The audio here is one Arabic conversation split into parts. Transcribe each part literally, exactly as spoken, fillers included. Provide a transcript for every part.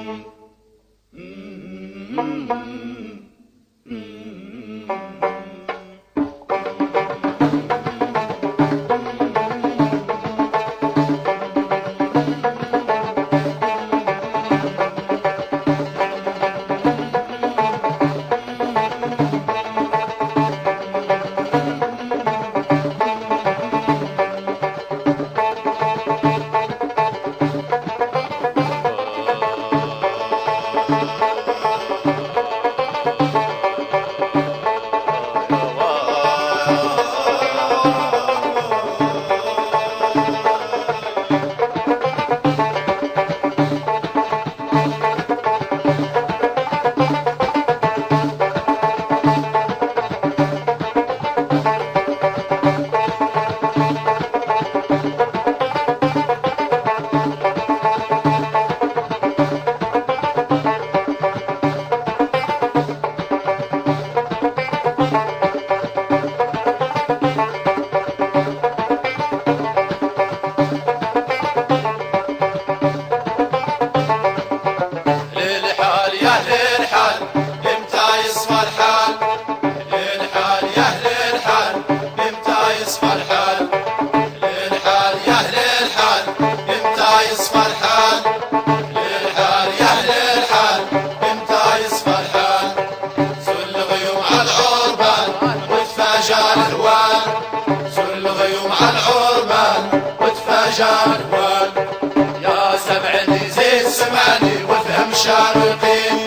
يا سمعني زيد سمعني وافهم شارقين،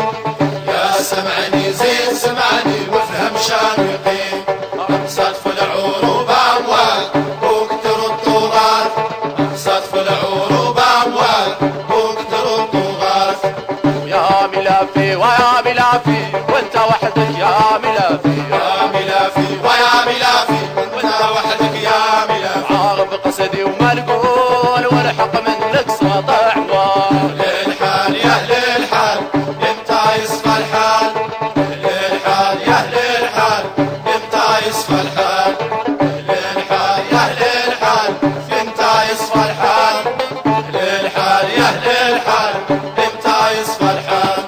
يا سمعني زيد سمعني وافهم شارقين. صدف العروب اموال وكتر الطغاة، صدف العروب اموال وكتر الطغاة. يا ملافي ويا ملافي وانت وحدك يا ملافي، يا ملافي ويا ملافي وانت وحدك يا ملافي. عاغب قصدي ومرقول والحق منك سطع عوار. للحال يا اهل الحال امتى يصفى الحال، للحال يا اهل الحال امتى يصفى الحال، للحال يا اهل الحال امتى يصفى الحال، للحال يا اهل الحال امتى يصفى الحال.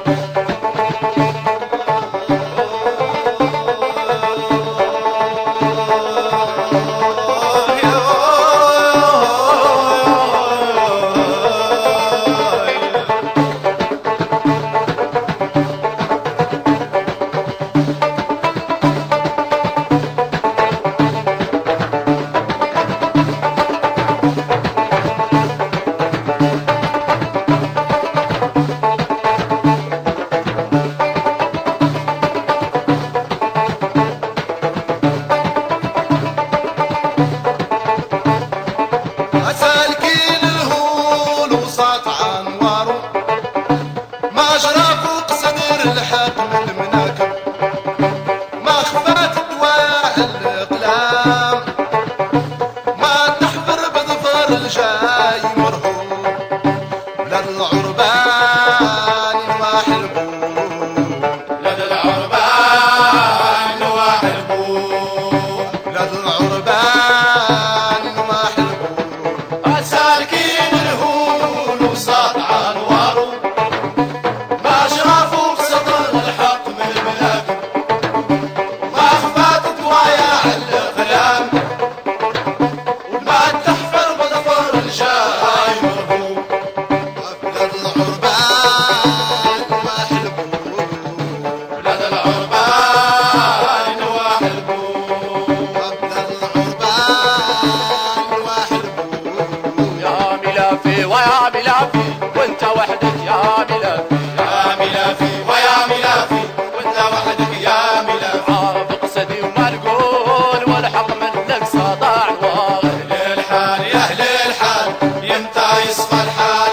ويا ملافي وانت وحدك يا ملافي، يا ملافي ويا ملافي وانت وحدك يا ملافي. عارف قصدي ومرقول والحق منك سطع عوار. للحال يا اهل الحال يمتى يصفى الحال،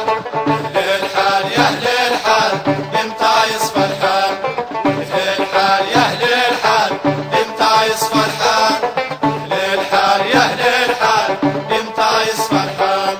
للحال يا اهل الحال يمتى يصفى الحال، للحال يا اهل الحال يمتى يصفى الحال، للحال يا اهل الحال يمتى يصفى الحال.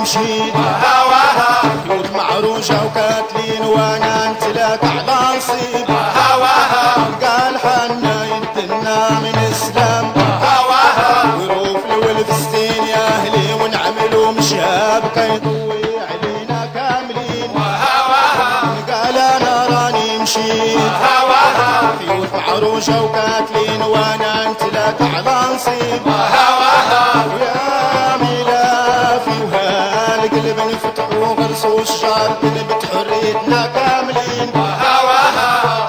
مشيت هواها خيوط معروجة وكاتلين وانا انت لك على نصيب هواها قال حنا يدنا من اسلام هواها وروف والفستين يا اهلي ونعملوا مشاب كيضوي علينا كاملين هواها قال انا راني مشيت هواها خيوط معروجة وكاتلين وانا انت لك على نصيب هواها ويا ملافي وهالقلب نفتحوا غرسوا الشعر بنبت حريتنا كاملين هواها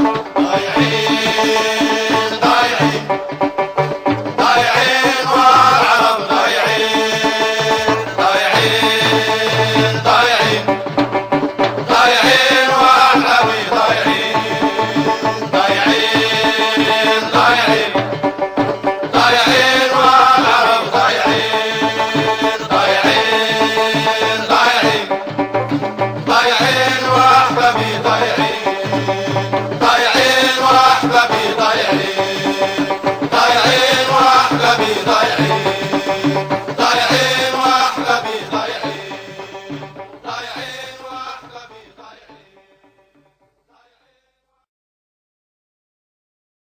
ضايعين ضايعين ضايعين والعرب ضايعين ضايعين ضايعين ضايعين والعربي ضايعين ضايعين ضايعين ضايعين والعرب ضايعين ضايعين ضايعين ضايعين واحبابي ضايعين ضايعين واحبابي ضايعين ضايعين واحبابي ضايعين ضايعين واحبابي ضايعين ضايعين واحبابي ضايعين